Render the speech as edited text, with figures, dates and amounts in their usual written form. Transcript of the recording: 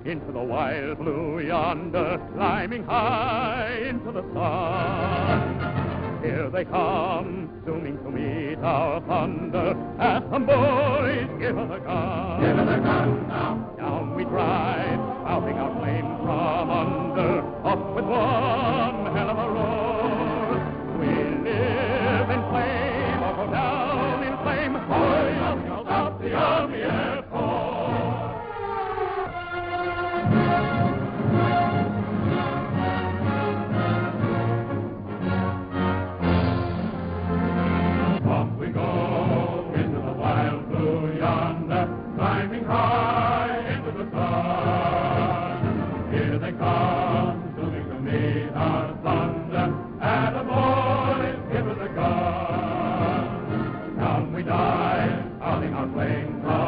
into the wild blue yonder, climbing high into the sun. Here they come, zooming to meet our thunder, as some boys give us a gun. Give us a gun now. Down we drive, spouting our flames from under, up with one hell of a roar. We live in flame, or go down in flame. Boy, yells out the Army Air Force. Up we go into the wild blue yonder, climbing high into the sun. Here they come, zooming to meet our thunder, and the boys give us a gun. Down we dive, outing our flames.